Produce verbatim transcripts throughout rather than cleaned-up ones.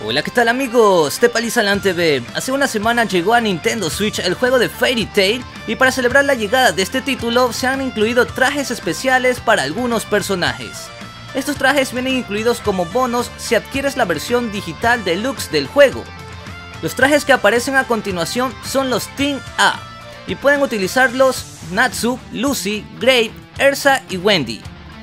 Hola, ¿qué tal amigos? Tepalizalan T V. Hace una semana llegó a Nintendo Switch el juego de Fairy Tail y para celebrar la llegada de este título se han incluido trajes especiales para algunos personajes. Estos trajes vienen incluidos como bonos si adquieres la versión digital deluxe del juego. Los trajes que aparecen a continuación son los Team A y pueden utilizarlos Natsu, Lucy, Grape, Erza y Wendy.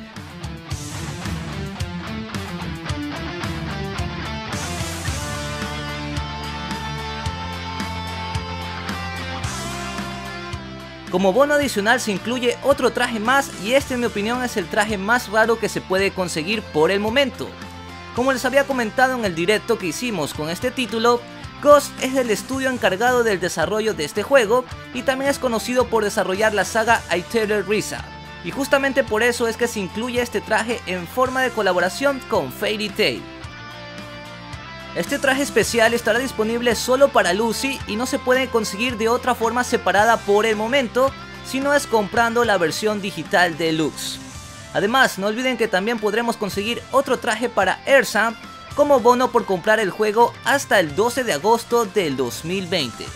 Como bono adicional se incluye otro traje más y este en mi opinión es el traje más raro que se puede conseguir por el momento. Como les había comentado en el directo que hicimos con este título, Ghost es el estudio encargado del desarrollo de este juego y también es conocido por desarrollar la saga Aether Risa. Y justamente por eso es que se incluye este traje en forma de colaboración con Fairy Tail. Este traje especial estará disponible solo para Lucy y no se puede conseguir de otra forma separada por el momento, si no es comprando la versión digital deluxe. Además, no olviden que también podremos conseguir otro traje para Erza como bono por comprar el juego hasta el doce de agosto del dos mil veinte.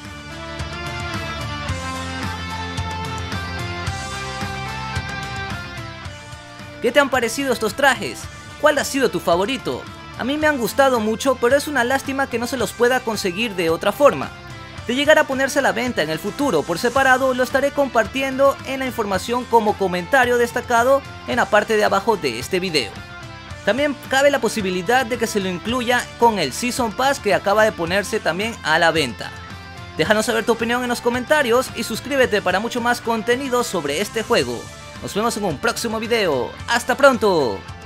¿Qué te han parecido estos trajes? ¿Cuál ha sido tu favorito? A mí me han gustado mucho, pero es una lástima que no se los pueda conseguir de otra forma. De llegar a ponerse a la venta en el futuro por separado, lo estaré compartiendo en la información como comentario destacado en la parte de abajo de este video. También cabe la posibilidad de que se lo incluya con el Season Pass que acaba de ponerse también a la venta. Déjanos saber tu opinión en los comentarios y suscríbete para mucho más contenido sobre este juego. Nos vemos en un próximo video. ¡Hasta pronto!